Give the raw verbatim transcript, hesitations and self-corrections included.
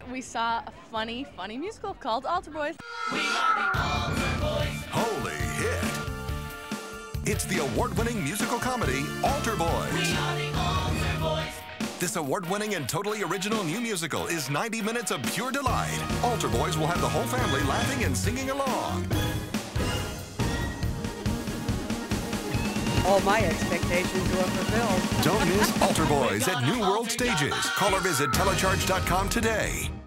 we saw a funny, funny musical called Altar Boyz. We are the Altar Boyz. Holy hit! It's the award-winning musical comedy, Altar Boyz. We are the Altar Boyz. This award-winning and totally original new musical is ninety minutes of pure delight. Altar Boyz will have the whole family laughing and singing along. All my expectations were fulfilled. Don't miss Altar Boyz at New World Stages. Call or visit telecharge dot com today.